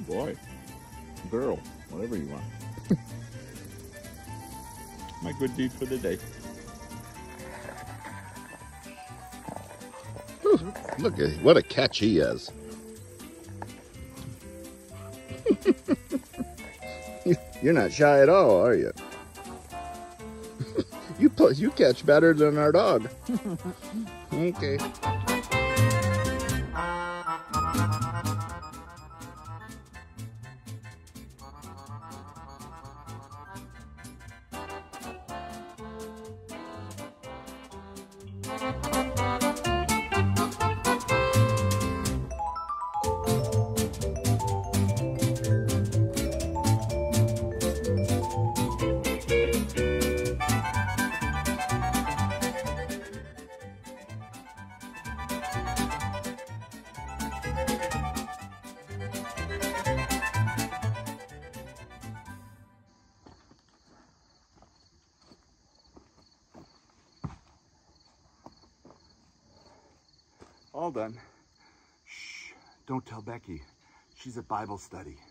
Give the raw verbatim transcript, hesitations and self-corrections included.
boy, girl, whatever you want. My good deed for the day. Ooh, look at what a catch he is. You're not shy at all, are you? You put, you catch better than our dog. Okay. All done. Shh, don't tell Becky. She's at Bible study.